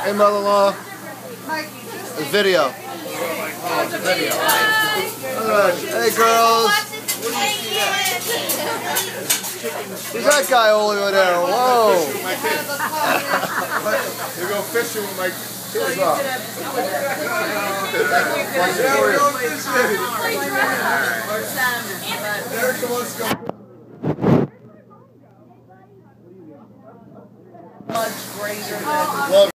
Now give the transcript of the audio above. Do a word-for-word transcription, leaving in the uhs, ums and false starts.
Hey, mother-in-law. A video. Oh, it's a video. Alright. Hey, girls. Who's that guy over there? Whoa. You go fishing with my kids up. Erica wants to go. Much greater than